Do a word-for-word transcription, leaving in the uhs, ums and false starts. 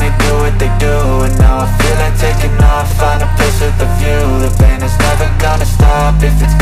can't do what they do. And now I feel like taking off, find a place with a view. The pain is never gonna stop if it's